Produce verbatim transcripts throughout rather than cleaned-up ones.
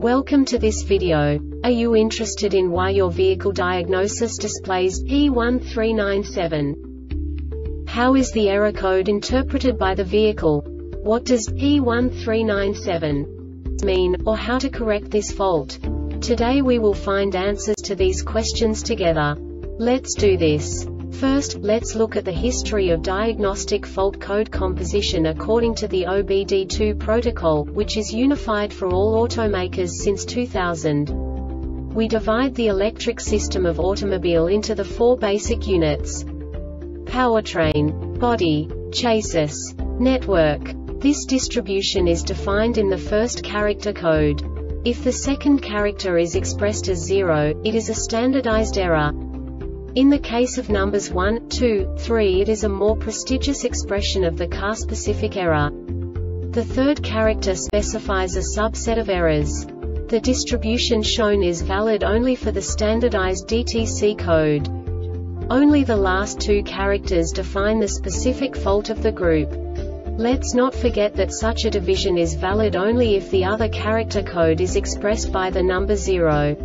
Welcome to this video. Are you interested in why your vehicle diagnosis displays P one three nine seven? How is the error code interpreted by the vehicle? What does P one three nine seven mean, or how to correct this fault? Today we will find answers to these questions together. Let's do this. First, let's look at the history of diagnostic fault code composition according to the O B D two protocol, which is unified for all automakers since two thousand. We divide the electric system of automobile into the four basic units: powertrain, body, chassis, network. This distribution is defined in the first character code. If the second character is expressed as zero, it is a standardized error. In the case of numbers one, two, three, it is a more prestigious expression of the car-specific error. The third character specifies a subset of errors. The distribution shown is valid only for the standardized D T C code. Only the last two characters define the specific fault of the group. Let's not forget that such a division is valid only if the other character code is expressed by the number zero.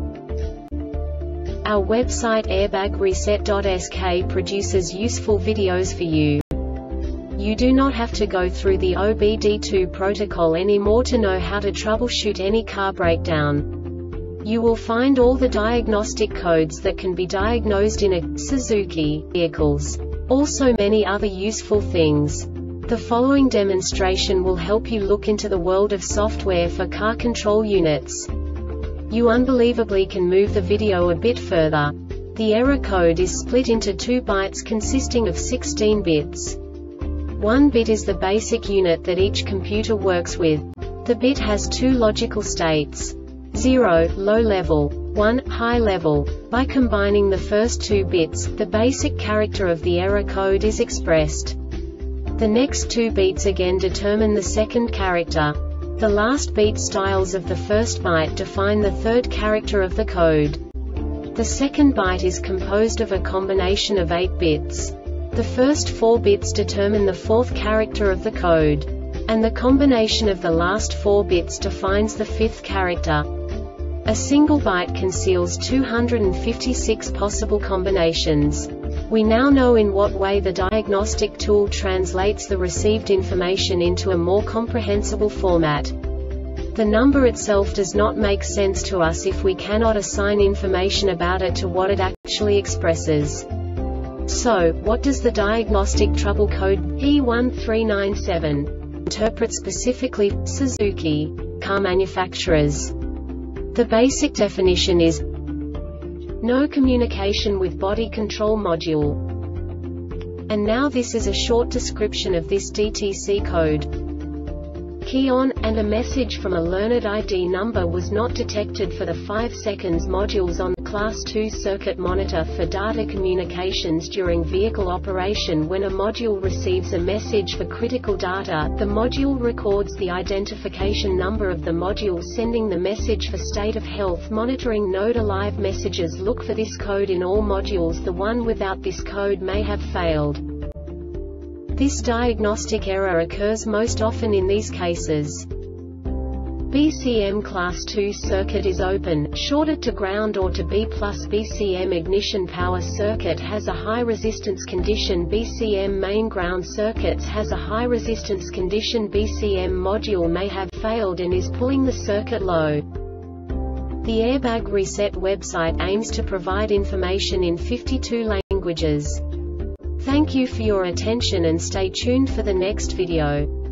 Our website airbag reset dot S K produces useful videos for you. You do not have to go through the O B D two protocol anymore to know how to troubleshoot any car breakdown. You will find all the diagnostic codes that can be diagnosed in a Suzuki vehicles. Also many other useful things. The following demonstration will help you look into the world of software for car control units. You unbelievably can move the video a bit further. The error code is split into two bytes consisting of sixteen bits. One bit is the basic unit that each computer works with. The bit has two logical states: zero, low level, one, high level. By combining the first two bits, the basic character of the error code is expressed. The next two bits again determine the second character. The last beat styles of the first byte define the third character of the code. The second byte is composed of a combination of eight bits. The first four bits determine the fourth character of the code. And the combination of the last four bits defines the fifth character. A single byte conceals two hundred fifty-six possible combinations. We now know in what way the diagnostic tool translates the received information into a more comprehensible format. The number itself does not make sense to us if we cannot assign information about it to what it actually expresses. So, what does the diagnostic trouble code P one three nine seven interpret specifically for Suzuki car manufacturers? The basic definition is no communication with body control module. And now this is a short description of this D T C code. Key on, and a message from a learned I D number was not detected for the five seconds modules on the Class two circuit monitor for data communications during vehicle operation. When a module receives a message for critical data, the module records the identification number of the module sending the message. For state of health monitoring node alive messages, look for this code in all modules. The one without this code may have failed. This diagnostic error occurs most often in these cases: B C M class two circuit is open, shorted to ground or to B plus. B C M ignition power circuit has a high resistance condition. B C M main ground circuits has a high resistance condition. B C M module may have failed and is pulling the circuit low. The Airbag Reset website aims to provide information in fifty-two languages. Thank you for your attention and stay tuned for the next video.